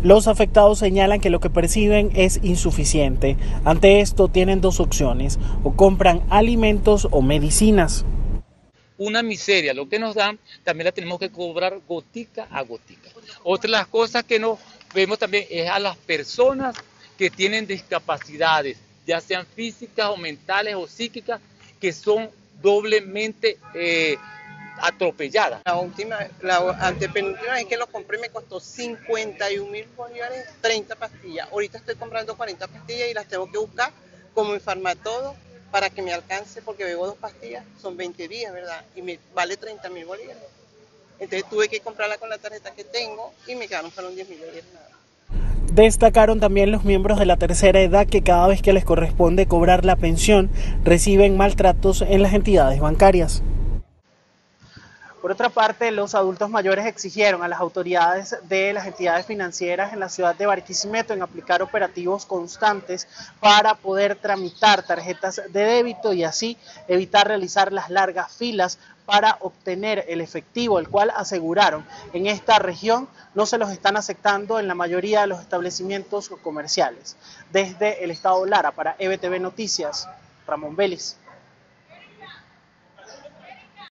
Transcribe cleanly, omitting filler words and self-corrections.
Los afectados señalan que lo que perciben es insuficiente. Ante esto tienen dos opciones: o compran alimentos o medicinas. Una miseria, lo que nos dan, también la tenemos que cobrar gotica a gotica. Otra de las cosas que nos vemos también es a las personas que tienen discapacidades, ya sean físicas o mentales o psíquicas, que son doblemente atropelladas. La antepenúltima vez que lo compré me costó 51.000 bolívares, 30 pastillas. Ahorita estoy comprando 40 pastillas y las tengo que buscar como en Farmatodo para que me alcance, porque bebo 2 pastillas, son 20 días, ¿verdad? Y me vale 30.000 bolívares. Entonces tuve que comprarla con la tarjeta que tengo y me quedaron para un 10.000 bolívares nada. Destacaron también los miembros de la tercera edad que cada vez que les corresponde cobrar la pensión reciben maltratos en las entidades bancarias. Por otra parte, los adultos mayores exigieron a las autoridades de las entidades financieras en la ciudad de Barquisimeto en aplicar operativos constantes para poder tramitar tarjetas de débito y así evitar realizar las largas filas para obtener el efectivo, el cual aseguraron en esta región no se los están aceptando en la mayoría de los establecimientos comerciales. Desde el estado Lara para EBTV Noticias, Ramón Vélez.